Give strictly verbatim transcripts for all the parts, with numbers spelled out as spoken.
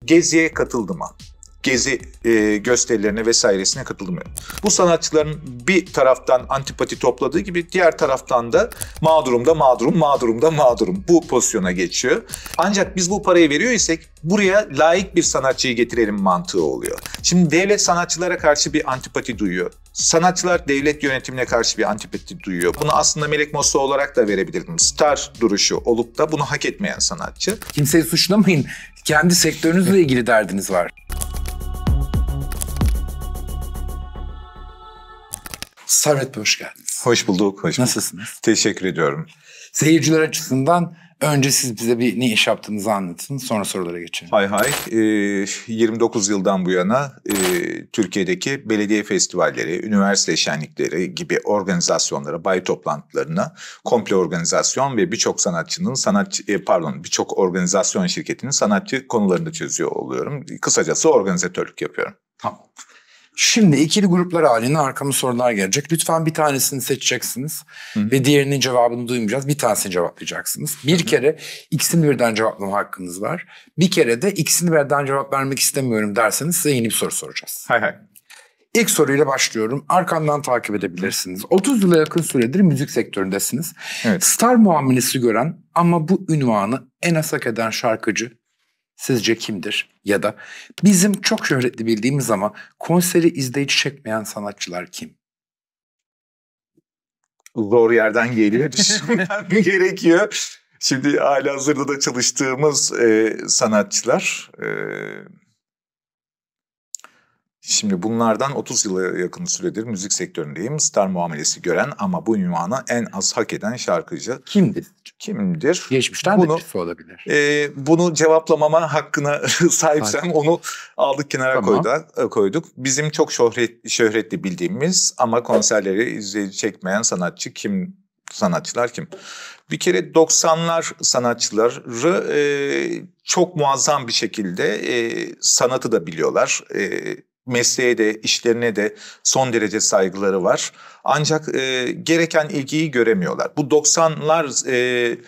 Gezi'ye katıldı mı? Gezi e, gösterilerine vesairesine katıldı mı? Bu sanatçıların bir taraftan antipati topladığı gibi diğer taraftan da mağdurum da mağdurum, mağdurum da mağdurum. Bu pozisyona geçiyor. Ancak biz bu parayı veriyor isek buraya layık bir sanatçıyı getirelim mantığı oluyor. Şimdi devlet sanatçılara karşı bir antipati duyuyor. Sanatçılar devlet yönetimine karşı bir antipati duyuyor. Bunu aslında Melek Mosso olarak da verebilirdim. Star duruşu olup da bunu hak etmeyen sanatçı. Kimseyi suçlamayın. Kendi sektörünüzle ilgili derdiniz var. Servet Bey, hoş geldiniz. Hoş bulduk. Hoş bulduk. Nasılsınız? Teşekkür ediyorum. Seyirciler açısından önce siz bize bir ne iş yaptığınızı anlatın, sonra sorulara geçelim. Hay hay. Ee, yirmi dokuz yıldan bu yana e, Türkiye'deki belediye festivalleri, üniversite şenlikleri gibi organizasyonlara, bayi toplantılarına komple organizasyon ve birçok sanatçının sanatçı e, pardon birçok organizasyon şirketinin sanatçı konularını çözüyor oluyorum. Kısacası organizatörlük yapıyorum. Tamam. Şimdi ikili gruplar halinde arkamda sorular gelecek. Lütfen bir tanesini seçeceksiniz. Hı. Ve diğerinin cevabını duymayacağız. Bir tanesini cevaplayacaksınız. Bir Hı. kere ikisini birden cevaplama hakkınız var. Bir kere de ikisini birden cevap vermek istemiyorum derseniz size yeni bir soru soracağız. Hay hay. İlk soruyla başlıyorum. Arkamdan takip edebilirsiniz. otuz yıla yakın süredir müzik sektöründesiniz. Evet. Star muamelesi gören ama bu ünvanı en az hak eden şarkıcı sizce kimdir? Ya da bizim çok şöhretli bildiğimiz ama konseri izleyici çekmeyen sanatçılar kim? Zor yerden geliyor. Düşünmem gerekiyor. Şimdi halihazırda da çalıştığımız e, sanatçılar... E, Şimdi bunlardan otuz yıla yakın süredir müzik sektöründeyim. Star muamelesi gören ama bu ünvanı en az hak eden şarkıcı. Kimdir? Kimdir? Geçmişten bunu, de birisi olabilir. E, bunu cevaplamama hakkına sahipsem Hayır. onu aldık kenara tamam. koyduk, koyduk. Bizim çok şöhret, şöhretli bildiğimiz ama konserleri izleyici çekmeyen sanatçı kim? Sanatçılar kim? Bir kere doksanlar sanatçıları e, çok muazzam bir şekilde e, sanatı da biliyorlar. E, mesleğe de, işlerine de son derece saygıları var. Ancak e, gereken ilgiyi göremiyorlar. Bu doksanlar e,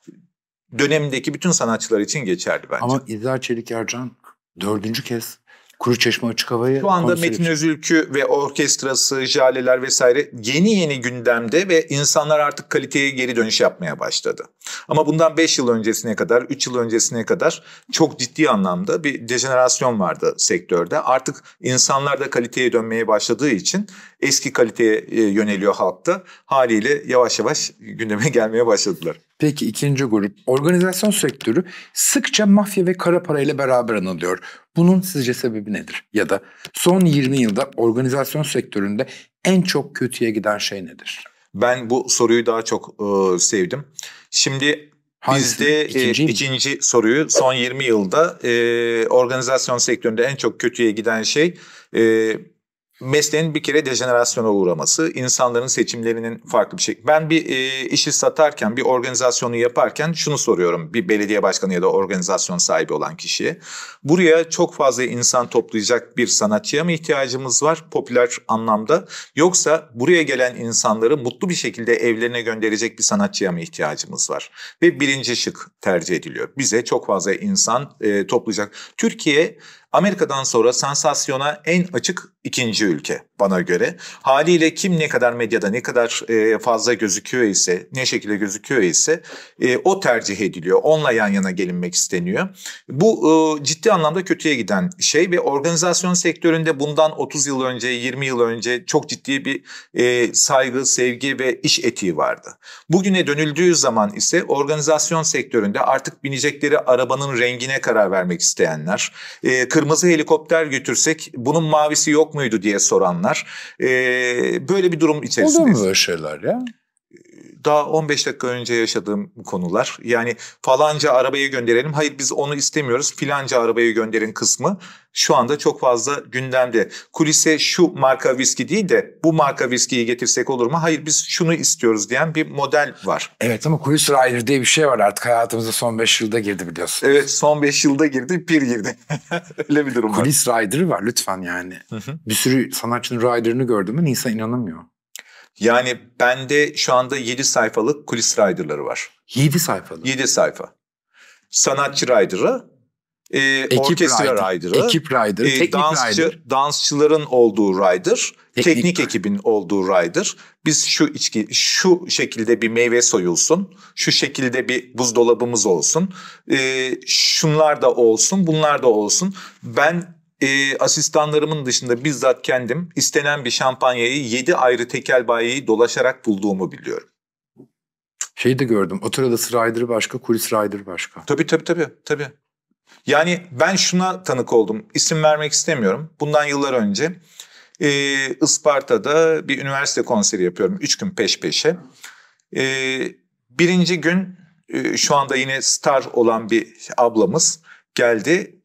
dönemindeki bütün sanatçılar için geçerli bence. Ama İzzet Çelik Ercan dördüncü kez Kuruçeşme Açık Hava'ya şu anda Metin için. Özülkü ve orkestrası, jaleler vesaire yeni yeni gündemde ve insanlar artık kaliteye geri dönüş yapmaya başladı. Ama bundan beş yıl öncesine kadar, üç yıl öncesine kadar çok ciddi anlamda bir dejenerasyon vardı sektörde. Artık insanlar da kaliteye dönmeye başladığı için eski kaliteye yöneliyor halkta. Haliyle yavaş yavaş gündeme gelmeye başladılar. Peki ikinci grup, organizasyon sektörü sıkça mafya ve kara parayla beraber anılıyor. Bunun sizce sebebi nedir? Ya da son yirmi yılda organizasyon sektöründe en çok kötüye giden şey nedir? Ben bu soruyu daha çok e, sevdim. Şimdi Hangisi? bizde e, ikinci soruyu son yirmi yılda e, organizasyon sektöründe en çok kötüye giden şey... E, mesleğin bir kere dejenerasyona uğraması, insanların seçimlerinin farklı bir şey. Ben bir e, işi satarken, bir organizasyonu yaparken şunu soruyorum bir belediye başkanı ya da organizasyon sahibi olan kişiye. Buraya çok fazla insan toplayacak bir sanatçıya mı ihtiyacımız var popüler anlamda? Yoksa buraya gelen insanları mutlu bir şekilde evlerine gönderecek bir sanatçıya mı ihtiyacımız var? Ve birinci şık tercih ediliyor. Bize çok fazla insan e, toplayacak. Türkiye... Amerika'dan sonra sansasyona en açık ikinci ülke bana göre. Haliyle kim ne kadar medyada ne kadar e, fazla gözüküyor ise, ne şekilde gözüküyor ise e, o tercih ediliyor. Onunla yan yana gelinmek isteniyor. Bu e, ciddi anlamda kötüye giden şey ve organizasyon sektöründe bundan otuz yıl önce, yirmi yıl önce çok ciddi bir e, saygı, sevgi ve iş etiği vardı. Bugüne dönüldüğü zaman ise organizasyon sektöründe artık binecekleri arabanın rengine karar vermek isteyenler, e, kırmızı helikopter götürsek bunun mavisi yok muydu diye soranlar. Ee, böyle bir durum içerisindeyiz. Olur mu böyle şeyler ya? Daha on beş dakika önce yaşadığım konular. Yani falanca arabayı gönderelim. Hayır biz onu istemiyoruz. Filanca arabayı gönderin kısmı şu anda çok fazla gündemde. Kulise şu marka viski değil de bu marka viskiyi getirsek olur mu? Hayır biz şunu istiyoruz diyen bir model var. Evet ama kulis rider diye bir şey var artık hayatımıza son beş yılda girdi biliyorsun. Evet son beş yılda girdi pir girdi. Öyle bir durum var. Kulis rider var lütfen yani. Hı hı. Bir sürü sanatçının rider'ını gördüm ama insan inanamıyor. Yani bende şu anda yedi sayfalık kulis rider'ları var. yedi sayfalık? yedi sayfa. Sanatçı rider'ı, e, ekip orkestra rider, rider'ı, ekip rider, e, teknik dansçı, rider. dansçıların olduğu rider, Teknik teknik rider. ekibin olduğu rider. Biz şu içki, şu şekilde bir meyve soyulsun, şu şekilde bir buzdolabımız olsun, e, şunlar da olsun, bunlar da olsun. Ben e, asistanlarımın dışında bizzat kendim istenen bir şampanyayı yedi ayrı tekel bayiyi dolaşarak bulduğumu biliyorum. Şeyi de gördüm. Otel odası rider'ı başka, kulis rider'ı başka. Tabii tabii tabii tabii. Yani ben şuna tanık oldum. İsim vermek istemiyorum. Bundan yıllar önce e, Isparta'da bir üniversite konseri yapıyorum. Üç gün peş peşe. E, birinci gün e, şu anda yine star olan bir ablamız geldi.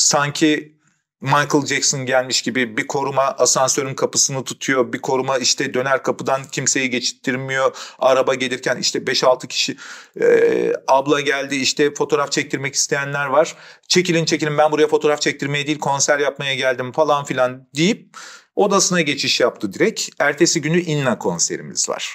Sanki Michael Jackson gelmiş gibi bir koruma asansörün kapısını tutuyor. Bir koruma işte döner kapıdan kimseyi geçittirmiyor. Araba gelirken işte beş altı kişi e, abla geldi, işte fotoğraf çektirmek isteyenler var. Çekilin çekilin, ben buraya fotoğraf çektirmeye değil konser yapmaya geldim falan filan deyip odasına geçiş yaptı direkt. Ertesi günü Inna konserimiz var.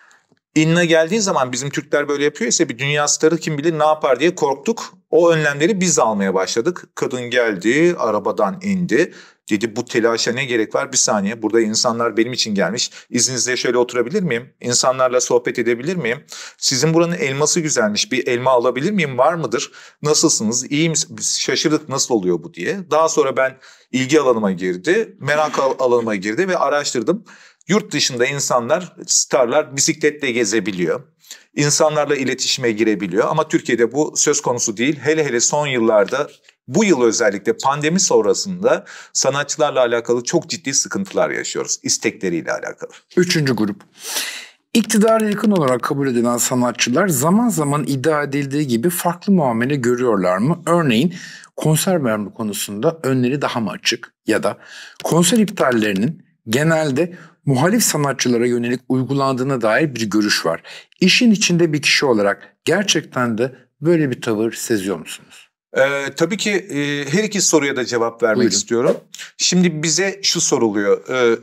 Inna geldiği zaman bizim Türkler böyle yapıyor ise bir dünya starı kim bilir ne yapar diye korktuk. O önlemleri biz almaya başladık. Kadın geldi, arabadan indi. Dedi bu telaşa ne gerek var? Bir saniye, burada insanlar benim için gelmiş. İzninizle şöyle oturabilir miyim? İnsanlarla sohbet edebilir miyim? Sizin buranın elması güzelmiş. Bir elma alabilir miyim? Var mıdır? Nasılsınız? İyi misiniz? Şaşırdık, nasıl oluyor bu diye. Daha sonra ben ilgi alanıma girdi. Merak alanıma girdi ve araştırdım. Yurt dışında insanlar, starlar bisikletle gezebiliyor. İnsanlarla iletişime girebiliyor ama Türkiye'de bu söz konusu değil. Hele hele son yıllarda, bu yıl özellikle pandemi sonrasında sanatçılarla alakalı çok ciddi sıkıntılar yaşıyoruz. İstekleriyle alakalı. Üçüncü grup. İktidara yakın olarak kabul edilen sanatçılar zaman zaman iddia edildiği gibi farklı muamele görüyorlar mı? Örneğin konser verme konusunda önleri daha mı açık? Ya da konser iptallerinin genelde muhalif sanatçılara yönelik uygulandığına dair bir görüş var. İşin içinde bir kişi olarak gerçekten de böyle bir tavır seziyor musunuz? Ee, tabii ki e, her iki soruya da cevap vermek Buyurun. istiyorum. Şimdi bize şu soruluyor. Ee,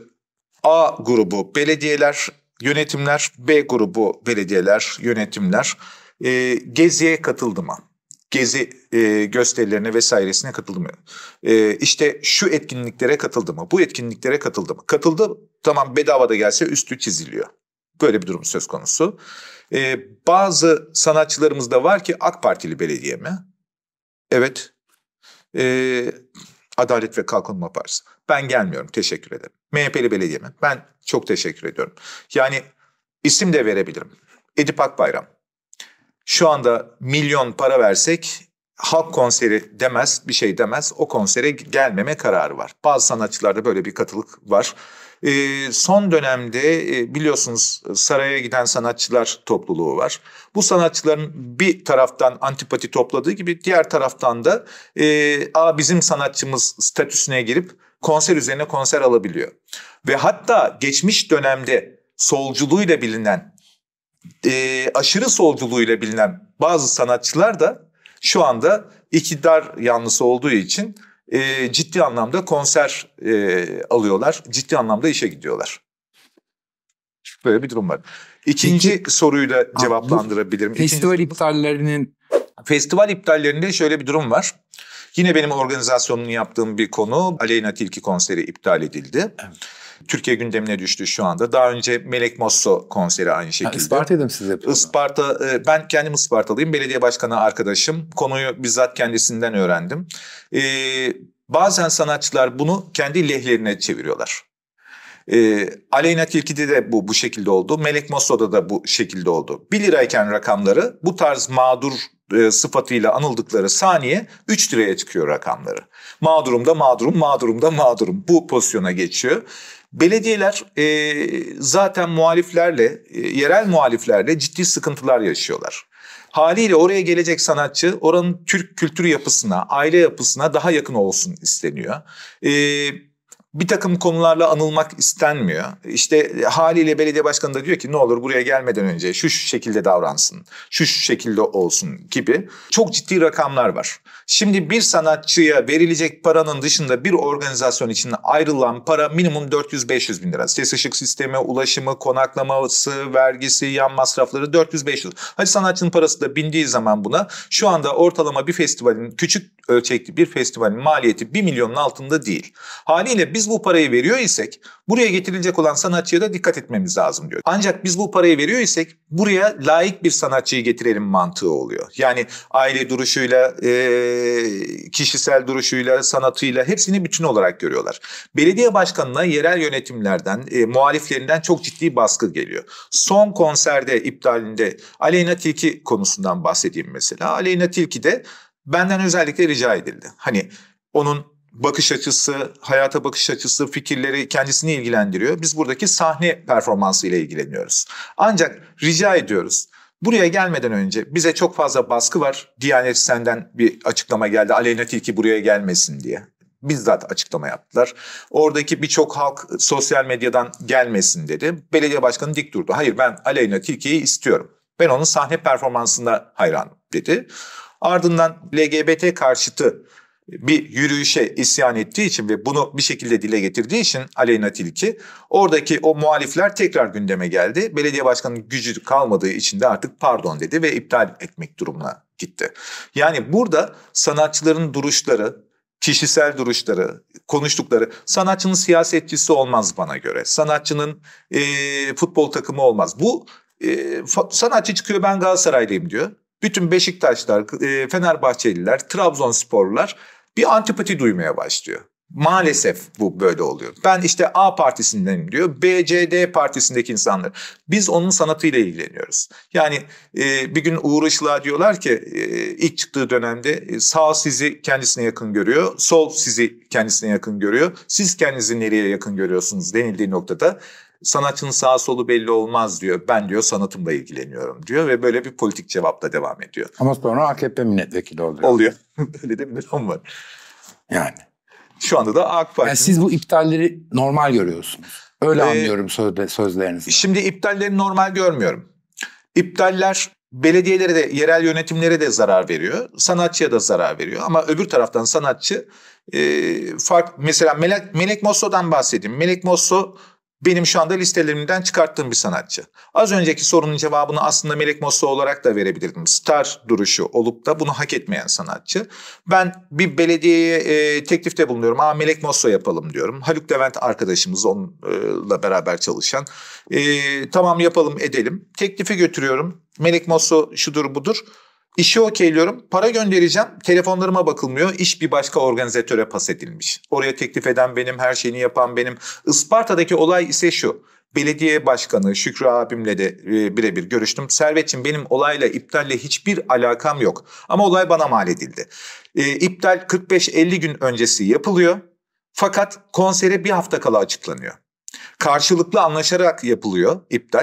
A grubu belediyeler, yönetimler, B grubu belediyeler, yönetimler e, Gezi'ye katıldı mı? Gezi e, gösterilerine vesairesine katıldı mı? E, işte şu etkinliklere katıldı mı? Bu etkinliklere katıldı mı? Katıldı, tamam, bedava da gelse üstü çiziliyor. Böyle bir durum söz konusu. E, bazı sanatçılarımız da var ki AK Partili belediye mi? Evet. E, Adalet ve Kalkınma Partisi. Ben gelmiyorum, teşekkür ederim. M H P'li belediye mi? Ben çok teşekkür ediyorum. Yani isim de verebilirim. Edip Akbayram. Şu anda milyon para versek halk konseri demez, bir şey demez. O konsere gelmeme kararı var. Bazı sanatçılarda böyle bir katılık var. Ee, son dönemde e, biliyorsunuz saraya giden sanatçılar topluluğu var. Bu sanatçıların bir taraftan antipati topladığı gibi diğer taraftan da e, a bizim sanatçımız statüsüne girip konser üzerine konser alabiliyor. Ve hatta geçmiş dönemde solculuğuyla bilinen, e, aşırı solculuğuyla bilinen bazı sanatçılar da şu anda iktidar yanlısı olduğu için e, ciddi anlamda konser e, alıyorlar. Ciddi anlamda işe gidiyorlar. Böyle bir durum var. İkinci Peki, soruyu da cevaplandırabilirim. Festival İkinci, iptallerinin... Festival iptallerinde şöyle bir durum var. Yine benim organizasyonunu yaptığım bir konu, Aleyna Tilki konseri iptal edildi. Evet. Türkiye gündemine düştü şu anda. Daha önce Melek Mosso konseri aynı şekilde. Isparta'da mı siz yapıyorsunuz? Isparta, ben kendim Ispartalıyım. Belediye başkanı arkadaşım. Konuyu bizzat kendisinden öğrendim. Ee, bazen sanatçılar bunu kendi lehlerine çeviriyorlar. Ee, Aleyna Tilki'de de bu bu şekilde oldu. Melek Mosso'da da bu şekilde oldu. bir lirayken rakamları bu tarz mağdur e, sıfatıyla anıldıkları saniye üç liraya çıkıyor rakamları. Mağdurum da mağdurum, mağdurum da mağdurum. Bu pozisyona geçiyor. Belediyeler e, zaten muhaliflerle, e, yerel muhaliflerle ciddi sıkıntılar yaşıyorlar. Haliyle oraya gelecek sanatçı oranın Türk kültür yapısına, aile yapısına daha yakın olsun isteniyor. E, bir takım konularla anılmak istenmiyor. İşte haliyle belediye başkanı da diyor ki ne olur buraya gelmeden önce şu şu şekilde davransın, şu şu şekilde olsun gibi çok ciddi rakamlar var. Şimdi bir sanatçıya verilecek paranın dışında bir organizasyon için ayrılan para minimum dört yüz beş yüz bin lira. Ses ışık sistemi, ulaşımı, konaklaması, vergisi, yan masrafları dört yüz beş yüz. Hadi sanatçının parası da bindiği zaman buna şu anda ortalama bir festivalin, küçük ölçekli bir festivalin maliyeti bir milyonun altında değil. Haliyle biz bu parayı veriyor isek buraya getirilecek olan sanatçıya da dikkat etmemiz lazım diyor. Ancak biz bu parayı veriyor isek buraya layık bir sanatçıyı getirelim mantığı oluyor. Yani aile duruşuyla, e, kişisel duruşuyla, sanatıyla hepsini bütün olarak görüyorlar. Belediye başkanına yerel yönetimlerden, e, muhaliflerinden çok ciddi baskı geliyor. Son konserde iptalinde Aleyna Tilki konusundan bahsedeyim mesela. Aleyna Tilki de benden özellikle rica edildi. Hani onun bakış açısı, hayata bakış açısı, fikirleri kendisini ilgilendiriyor. Biz buradaki sahne performansı ile ilgileniyoruz. Ancak rica ediyoruz. Buraya gelmeden önce bize çok fazla baskı var. Diyanet senden bir açıklama geldi. Aleyna Tilki buraya gelmesin diye. Bizzat açıklama yaptılar. Oradaki birçok halk sosyal medyadan gelmesin dedi. Belediye başkanı dik durdu. Hayır, ben Aleyna Tilki'yi istiyorum. Ben onun sahne performansına hayranım dedi. Ardından L G B T karşıtı bir yürüyüşe isyan ettiği için ve bunu bir şekilde dile getirdiği için Aleyna Tilki, oradaki o muhalifler tekrar gündeme geldi. Belediye başkanının gücü kalmadığı için de artık pardon dedi ve iptal etmek durumuna gitti. Yani burada sanatçıların duruşları, kişisel duruşları, konuştukları, sanatçının siyasetçisi olmaz bana göre. Sanatçının e, futbol takımı olmaz. Bu e, sanatçı çıkıyor, ben Galatasaraylıyım diyor. Bütün Beşiktaşlar, e, Fenerbahçeliler, Trabzonsporlular bir antipati duymaya başlıyor. Maalesef bu böyle oluyor. Ben işte A partisindenim diyor. B, C, D partisindeki insanlar. Biz onun sanatıyla ilgileniyoruz. Yani e, bir gün Uğur Işık'a diyorlar ki e, ilk çıktığı dönemde e, sağ sizi kendisine yakın görüyor. Sol sizi kendisine yakın görüyor. Siz kendinizi nereye yakın görüyorsunuz denildiği noktada sanatçının sağ solu belli olmaz diyor. Ben diyor sanatımla ilgileniyorum diyor ve böyle bir politik cevapla devam ediyor. Ama sonra A K P milletvekili oluyor. Oluyor. Böyle de bir durum var. Yani. Şu anda da AK Parti. Yani siz bu iptalleri normal görüyorsunuz. Öyle ee, anlıyorum sözde, sözlerinizden. Şimdi iptalleri normal görmüyorum. İptaller belediyelere de, yerel yönetimlere de zarar veriyor. Sanatçıya da zarar veriyor. Ama öbür taraftan sanatçı e, fark, mesela Melek, Melek Mosso'dan bahsedeyim. Melek Mosso benim şu anda listelerimden çıkarttığım bir sanatçı. Az önceki sorunun cevabını aslında Melek Mosso olarak da verebilirdim. Star duruşu olup da bunu hak etmeyen sanatçı. Ben bir belediyeye e, teklifte bulunuyorum. Aa, Melek Mosso yapalım diyorum. Haluk Levent arkadaşımız onunla beraber çalışan. E, tamam yapalım edelim. Teklifi götürüyorum. Melek Mosso şudur budur. İşi okeyliyorum. Para göndereceğim. Telefonlarıma bakılmıyor. İş bir başka organizatöre pas edilmiş. Oraya teklif eden benim, her şeyini yapan benim. Isparta'daki olay ise şu. Belediye başkanı Şükrü abimle de e, birebir görüştüm. Servetçim, benim olayla, iptalle hiçbir alakam yok. Ama olay bana mal edildi. E, iptal kırk beş elli gün öncesi yapılıyor. Fakat konsere bir hafta kala açıklanıyor. Karşılıklı anlaşarak yapılıyor iptal.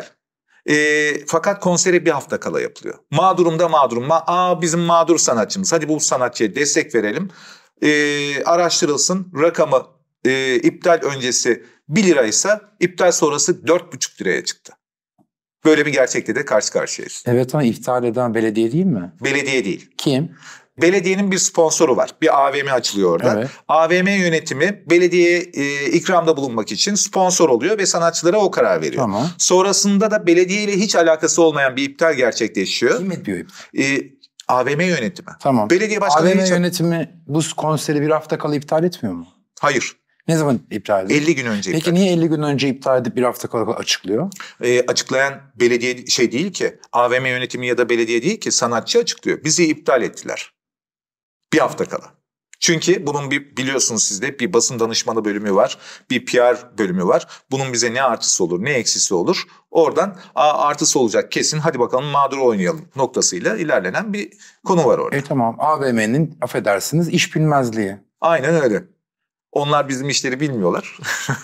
E, fakat konsere bir hafta kala yapılıyor. Mağdurum da mağdurum. Ma Aa, bizim mağdur sanatçımız. Hadi bu sanatçıya destek verelim. E, araştırılsın. Rakamı e, iptal öncesi bir liraysa iptal sonrası dört buçuk liraya çıktı. Böyle bir gerçekle de karşı karşıyayız. Evet, ama iptal eden belediye değil mi? Belediye değil. Kim? Belediyenin bir sponsoru var. Bir A V M açılıyor orada. Evet. A V M yönetimi belediyeye e, ikramda bulunmak için sponsor oluyor ve sanatçılara o karar veriyor. Tamam. Sonrasında da belediyeyle hiç alakası olmayan bir iptal gerçekleşiyor. Kim ediyor? E, A V M yönetimi. Tamam. Belediye başkanı A V M hiç... yönetimi bu konseri bir hafta kala iptal etmiyor mu? Hayır. Ne zaman iptal ediyor? elli gün önce Peki iptal. niye elli gün önce iptal edip bir hafta kala açıklıyor? E, açıklayan belediye şey değil ki. A V M yönetimi ya da belediye değil ki. Sanatçı açıklıyor. Bizi iptal ettiler. Bir hafta kala. Çünkü bunun bir, biliyorsunuz siz de, bir basın danışmanı bölümü var. Bir P R bölümü var. Bunun bize ne artısı olur ne eksisi olur. Oradan a, artısı olacak kesin, hadi bakalım mağdur oynayalım noktasıyla ilerlenen bir konu var orada. E tamam, A V M'nin affedersiniz iş bilmezliği. Aynen öyle. Onlar bizim işleri bilmiyorlar.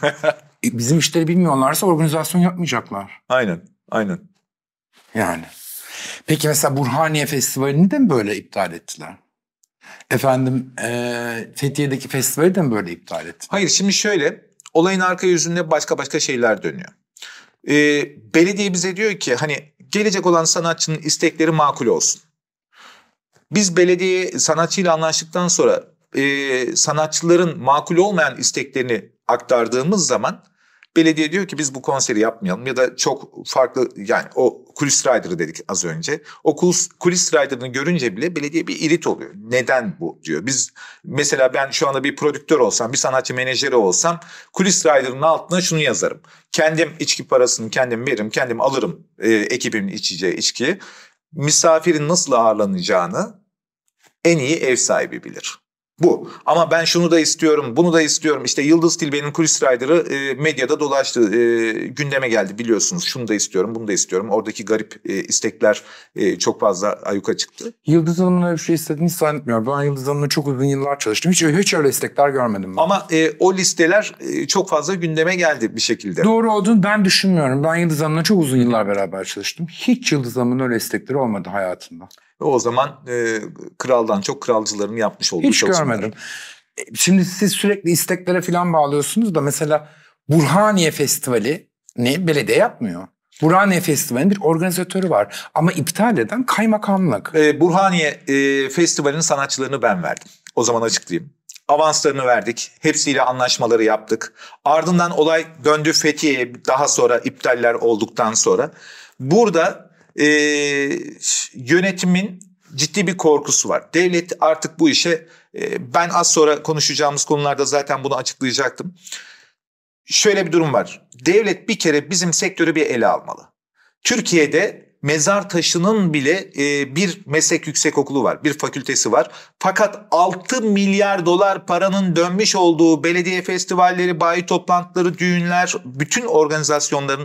e, bizim işleri bilmiyorlarsa organizasyon yapmayacaklar. Aynen, aynen. Yani. Peki mesela Burhaniye Festivali'ni de mi böyle iptal ettiler? Efendim e, Fethiye'deki festivali de mi böyle iptal etti? Hayır, şimdi şöyle, Olayın arka yüzünde başka başka şeyler dönüyor. E, belediye bize diyor ki hani gelecek olan sanatçının istekleri makul olsun. Biz belediye sanatçıyla anlaştıktan sonra e, sanatçıların makul olmayan isteklerini aktardığımız zaman belediye diyor ki biz bu konseri yapmayalım ya da çok farklı, yani o kulis rider'ı dedik az önce. O kulis, kulis rider'ını görünce bile belediye bir irit oluyor. Neden bu diyor. Biz mesela ben şu anda bir prodüktör olsam, bir sanatçı menajeri olsam kulis rider'ının altına şunu yazarım. Kendim içki parasını kendim veririm, kendim alırım e, ekibimin içeceği içkiyi. Misafirin nasıl ağırlanacağını en iyi ev sahibi bilir. Bu. Ama ben şunu da istiyorum, bunu da istiyorum. İşte Yıldız Tilbe'nin kulis rider'ı e, medyada dolaştı. E, gündeme geldi biliyorsunuz. Şunu da istiyorum, bunu da istiyorum. Oradaki garip e, istekler e, çok fazla ayyuka çıktı. Yıldız Hanım'ın öyle bir şey istediğini hiç zannetmiyorum. Ben Yıldız Hanım'la çok uzun yıllar çalıştım. Hiç, hiç öyle istekler görmedim ben. Ama e, o listeler e, çok fazla gündeme geldi bir şekilde. Doğru olduğunu ben düşünmüyorum. Ben Yıldız Hanım'la çok uzun yıllar beraber çalıştım. Hiç Yıldız Hanım'ın öyle istekleri olmadı hayatında. O zaman e, kraldan çok kralcıların yapmış olduğu hiç çalışmalar. görmedim. Şimdi siz sürekli isteklere falan bağlıyorsunuz da mesela Burhaniye Festivali ne belediye yapmıyor. Burhaniye Festivali'nin bir organizatörü var ama iptal eden kaymakamlık. E, Burhaniye e, Festivali'nin sanatçılarını ben verdim. O zaman açıklayayım. Avanslarını verdik. Hepsiyle anlaşmaları yaptık. Ardından olay döndü Fethiye'ye, daha sonra iptaller olduktan sonra. Burada e, yönetimin ciddi bir korkusu var. Devlet artık bu işe, e, ben az sonra konuşacağımız konularda zaten bunu açıklayacaktım. Şöyle bir durum var. Devlet bir kere bizim sektörü bir ele almalı. Türkiye'de mezar taşının bile e, bir meslek yüksekokulu var, bir fakültesi var. Fakat altı milyar dolar paranın dönmüş olduğu belediye festivalleri, bayi toplantıları, düğünler, bütün organizasyonların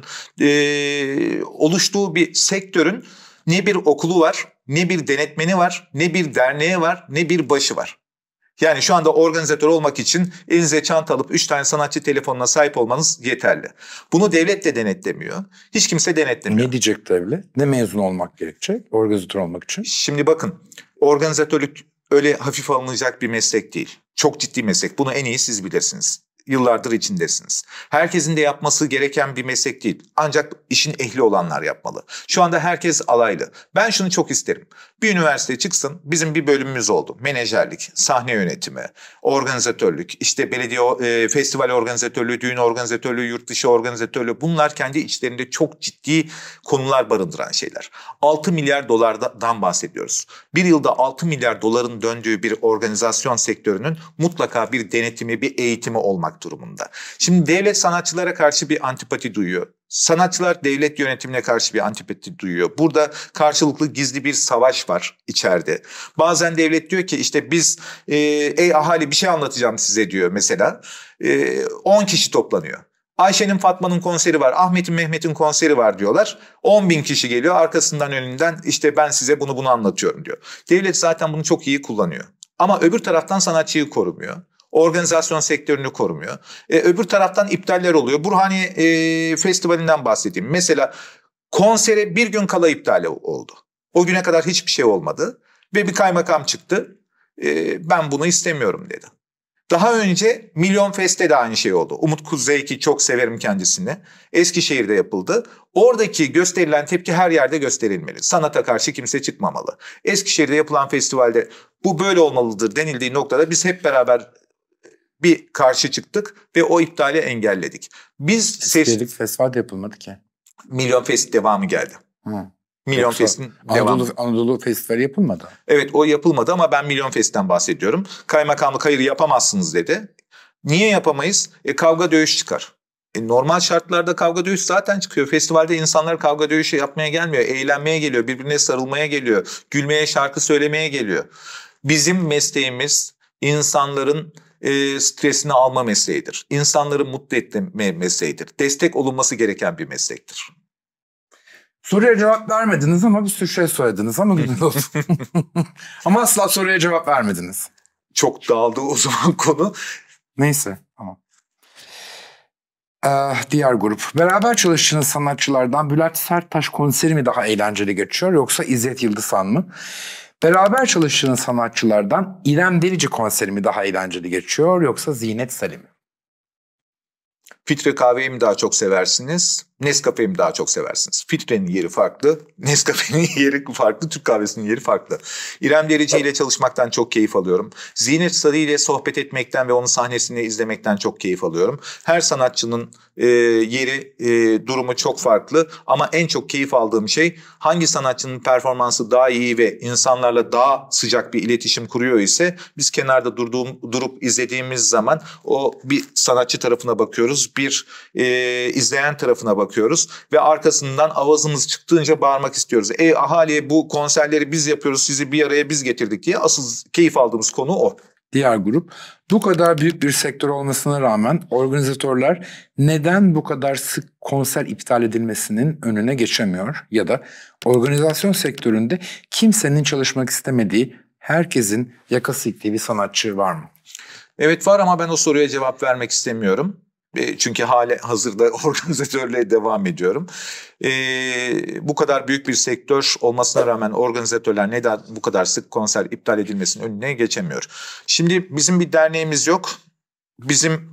e, oluştuğu bir sektörün ne bir okulu var, ne bir denetmeni var, ne bir derneği var, ne bir başı var. Yani şu anda organizatör olmak için elinize çanta alıp üç tane sanatçı telefonuna sahip olmanız yeterli. Bunu devlet de denetlemiyor. Hiç kimse denetlemiyor. Ne diyecek devlet? Ne mezun olmak gerekecek organizatör olmak için? Şimdi bakın, organizatörlük öyle hafif alınacak bir meslek değil. Çok ciddi meslek. Bunu en iyi siz bilirsiniz. Yıllardır içindesiniz. Herkesin de yapması gereken bir meslek değil. Ancak işin ehli olanlar yapmalı. Şu anda herkes alaylı. Ben şunu çok isterim. Bir üniversite çıksın, bizim bir bölümümüz oldu. Menajerlik, sahne yönetimi, organizatörlük, işte belediye e, festival organizatörlüğü, düğün organizatörlüğü, yurt dışı organizatörlüğü. Bunlar kendi içlerinde çok ciddi konular barındıran şeyler. altı milyar dolardan bahsediyoruz. Bir yılda altı milyar doların döndüğü bir organizasyon sektörünün mutlaka bir denetimi, bir eğitimi olmak durumunda. Şimdi devlet sanatçılara karşı bir antipati duyuyor. Sanatçılar devlet yönetimine karşı bir antipati duyuyor. Burada karşılıklı gizli bir savaş var içeride. Bazen devlet diyor ki işte biz e, ey ahali bir şey anlatacağım size diyor mesela. E, on kişi toplanıyor. Ayşe'nin Fatma'nın konseri var, Ahmet'in Mehmet'in konseri var diyorlar. on bin kişi geliyor arkasından önünden işte ben size bunu bunu anlatıyorum diyor. Devlet zaten bunu çok iyi kullanıyor. Ama öbür taraftan sanatçıyı korumuyor. Organizasyon sektörünü korumuyor. Ee, öbür taraftan iptaller oluyor. Burhaniye e, Festivali'nden bahsedeyim. Mesela konsere bir gün kala iptal oldu. O güne kadar hiçbir şey olmadı. Ve bir kaymakam çıktı. E, ben bunu istemiyorum dedi. Daha önce Milyon Fest'te de aynı şey oldu. Umut Kuzeyki çok severim kendisini. Eskişehir'de yapıldı. Oradaki gösterilen tepki her yerde gösterilmeli. Sanata karşı kimse çıkmamalı. Eskişehir'de yapılan festivalde bu böyle olmalıdır denildiği noktada biz hep beraber bir karşı çıktık ve o iptali engelledik. Biz Eskişehir'deki festival de yapılmadı ki. Milyon Fest devamı geldi. Hı. Milyon Yoksa Fest'in Anadolu, devamı. Anadolu Festivali yapılmadı. Evet, o yapılmadı ama ben Milyon Fest'ten bahsediyorum. Kaymakamlık hayır yapamazsınız dedi. Niye yapamayız? E, kavga dövüş çıkar. E, normal şartlarda kavga dövüş zaten çıkıyor. Festivalde insanlar kavga dövüşü yapmaya gelmiyor. Eğlenmeye geliyor, birbirine sarılmaya geliyor. Gülmeye, şarkı söylemeye geliyor. Bizim mesleğimiz insanların e, stresini alma mesleğidir. İnsanları mutlu etme mesleğidir. Destek olunması gereken bir meslektir. Soruya cevap vermediniz ama bir sürü şey söylediniz ama güzel olsun. Ama asla soruya cevap vermediniz. Çok dağıldı o zaman konu. Neyse, tamam. Ee, diğer grup. Beraber çalıştığınız sanatçılardan Bülent Serttaş konseri mi daha eğlenceli geçiyor yoksa İzzet Yıldızhan mı? Beraber çalıştığınız sanatçılardan İrem Derici konseri mi daha eğlenceli geçiyor yoksa Zinet Salih mi? Filtre kahveyi mi daha çok seversiniz? Nescafe'yi mi daha çok seversiniz? Filtrenin yeri farklı, Nescafe'nin yeri farklı, Türk kahvesinin yeri farklı. İrem Derici ile çalışmaktan çok keyif alıyorum. Zinet Sarı ile sohbet etmekten ve onun sahnesini izlemekten çok keyif alıyorum. Her sanatçının e, yeri, e, durumu çok farklı ama en çok keyif aldığım şey hangi sanatçının performansı daha iyi ve insanlarla daha sıcak bir iletişim kuruyor ise biz kenarda durduğum, durup izlediğimiz zaman o bir sanatçı tarafına bakıyoruz, bir e, izleyen tarafına bakıyoruz ve arkasından avazımız çıktığınca bağırmak istiyoruz. E ahaliye bu konserleri biz yapıyoruz, sizi bir araya biz getirdik diye asıl keyif aldığımız konu o. Diğer grup, bu kadar büyük bir sektör olmasına rağmen organizatörler neden bu kadar sık konser iptal edilmesinin önüne geçemiyor? Ya da organizasyon sektöründe kimsenin çalışmak istemediği, herkesin yakası ittiği bir sanatçı var mı? Evet var ama ben o soruya cevap vermek istemiyorum. Çünkü hali hazırda organizatörlüğe devam ediyorum. Ee, bu kadar büyük bir sektör olmasına rağmen organizatörler neden bu kadar sık konser iptal edilmesinin önüne geçemiyor? Şimdi bizim bir derneğimiz yok. Bizim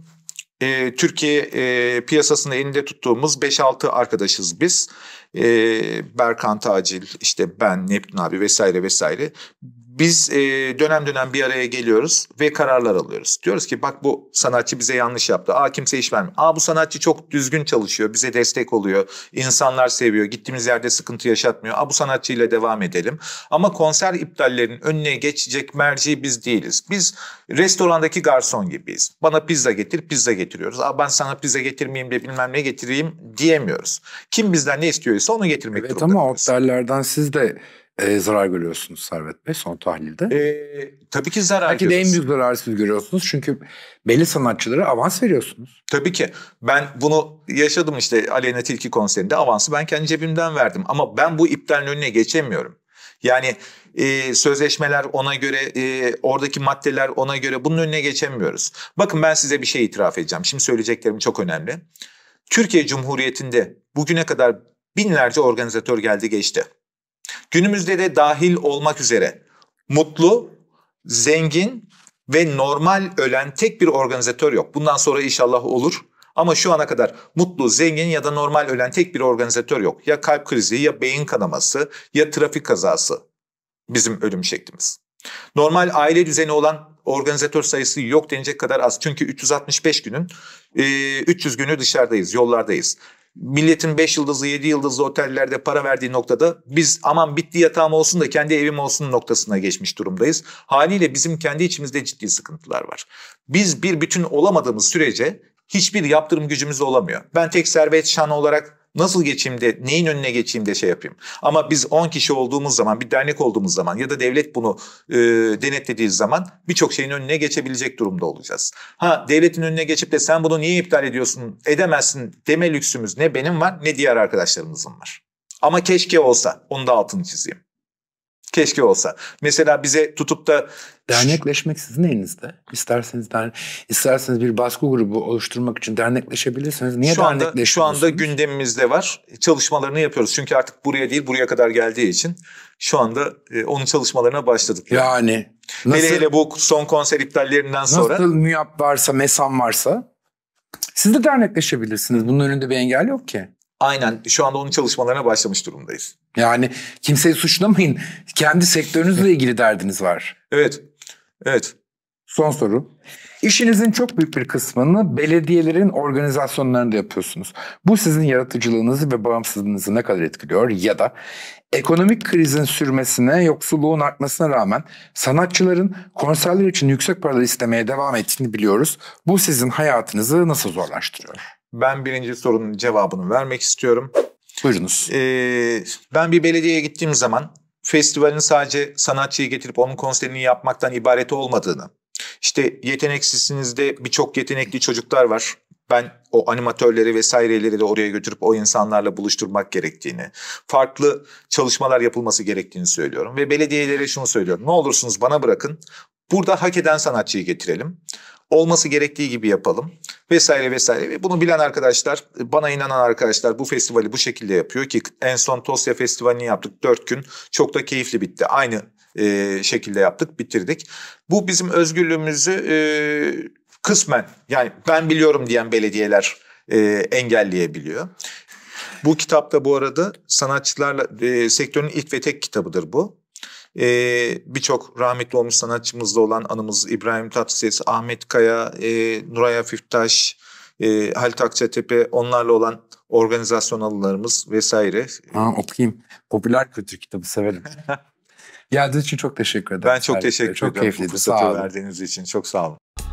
e, Türkiye e, piyasasını elinde tuttuğumuz beş altı arkadaşız biz. E, Berkan Tacil, işte ben, Neptün abi vesaire vesaire. Biz e, dönem dönem bir araya geliyoruz ve kararlar alıyoruz. Diyoruz ki bak bu sanatçı bize yanlış yaptı. Aa kimse iş vermiyor. Aa bu sanatçı çok düzgün çalışıyor. Bize destek oluyor. İnsanlar seviyor. Gittiğimiz yerde sıkıntı yaşatmıyor. Aa bu sanatçıyla devam edelim. Ama konser iptallerinin önüne geçecek merci biz değiliz. Biz restorandaki garson gibiyiz. Bana pizza getir, pizza getiriyoruz. Aa ben sana pizza getirmeyeyim de bilmem ne getireyim diyemiyoruz. Kim bizden ne istiyorsa onu getirmek evet, durumundayız. Ama iptallerden siz de e, zarar görüyorsunuz Servet Bey son tahlilde. Ee, tabii ki zarar Belki de en büyük zararı siz görüyorsunuz çünkü belli sanatçılara avans veriyorsunuz. Tabii ki. Ben bunu yaşadım işte Aleyna Tilki konserinde. Avansı ben kendi cebimden verdim. Ama ben bu iptalin önüne geçemiyorum. Yani e, sözleşmeler ona göre, e, oradaki maddeler ona göre, bunun önüne geçemiyoruz. Bakın ben size bir şey itiraf edeceğim. Şimdi söyleyeceklerim çok önemli. Türkiye Cumhuriyeti'nde bugüne kadar binlerce organizatör geldi geçti. Günümüzde de dahil olmak üzere mutlu, zengin ve normal ölen tek bir organizatör yok. Bundan sonra inşallah olur. Ama şu ana kadar mutlu, zengin ya da normal ölen tek bir organizatör yok. Ya kalp krizi, ya beyin kanaması, ya trafik kazası bizim ölüm şeklimiz. Normal aile düzeni olan organizatör sayısı yok denecek kadar az. Çünkü üç yüz altmış beş günün üç yüz günü dışarıdayız, yollardayız. Milletin beş yıldızlı, yedi yıldızlı otellerde para verdiği noktada biz aman bitti yatağım olsun da kendi evim olsun noktasına geçmiş durumdayız. Haliyle bizim kendi içimizde ciddi sıkıntılar var. Biz bir bütün olamadığımız sürece hiçbir yaptırım gücümüz olamıyor. Ben tek servet şan olarak nasıl geçeyim de neyin önüne geçeyim de şey yapayım. Ama biz on kişi olduğumuz zaman, bir dernek olduğumuz zaman ya da devlet bunu e, denetlediği zaman birçok şeyin önüne geçebilecek durumda olacağız. Ha devletin önüne geçip de sen bunu niye iptal ediyorsun, edemezsin deme lüksümüz ne benim var ne diğer arkadaşlarımızın var. Ama keşke olsa, onu da altını çizeyim. Keşke olsa. Mesela bize tutup da... Dernekleşmek sizin elinizde. İsterseniz derne isterseniz bir baskı grubu oluşturmak için dernekleşebilirsiniz. Niye şu anda, dernekleşmiyorsunuz? Şu anda gündemimizde var. Çalışmalarını yapıyoruz. Çünkü artık buraya değil buraya kadar geldiği için şu anda e, onun çalışmalarına başladık. Yani. Nasıl, hele hele bu son konser iptallerinden sonra. Nasıl MÜYAP varsa, MESAM varsa siz de dernekleşebilirsiniz. Bunun önünde bir engel yok ki. Aynen şu anda onun çalışmalarına başlamış durumdayız. Yani kimseyi suçlamayın. Kendi sektörünüzle ilgili derdiniz var. Evet, evet. Son soru. İşinizin çok büyük bir kısmını belediyelerin organizasyonlarında yapıyorsunuz. Bu sizin yaratıcılığınızı ve bağımsızlığınızı ne kadar etkiliyor? Ya da ekonomik krizin sürmesine, yoksulluğun artmasına rağmen sanatçıların konserler için yüksek paralar istemeye devam ettiğini biliyoruz. Bu sizin hayatınızı nasıl zorlaştırıyor? Ben birinci sorunun cevabını vermek istiyorum. Buyurunuz. Ee, ben bir belediyeye gittiğim zaman festivalin sadece sanatçıyı getirip onun konserini yapmaktan ibaret olmadığını, işte yeteneksizsinizde birçok yetenekli çocuklar var. Ben o animatörleri vesaireleri de oraya götürüp o insanlarla buluşturmak gerektiğini, farklı çalışmalar yapılması gerektiğini söylüyorum. Ve belediyelere şunu söylüyorum. Ne olursunuz bana bırakın. Burada hak eden sanatçıyı getirelim. Olması gerektiği gibi yapalım vesaire vesaire. Ve bunu bilen arkadaşlar, bana inanan arkadaşlar bu festivali bu şekilde yapıyor ki en son Tosya Festivali'ni yaptık dört gün. Çok da keyifli bitti. Aynı e, şekilde yaptık, bitirdik. Bu bizim özgürlüğümüzü e, kısmen, yani ben biliyorum diyen belediyeler e, engelleyebiliyor. Bu kitap da bu arada sanatçılarla e, sektörün ilk ve tek kitabıdır bu. E, Birçok rahmetli olmuş sanatçımızda olan anımız İbrahim Tatlıses, Ahmet Kaya, e, Nuray Hafiftaş, e, Halit Akçatepe, onlarla olan organizasyon anılarımız vesaire. Ha, okuyayım. Popüler kültür kitabı severim. Geldiğiniz için çok teşekkür ederim. Ben çok teşekkür ederim. Çok keyifliydi. Bu fırsatı Sağ olun. verdiğiniz için çok sağ olun.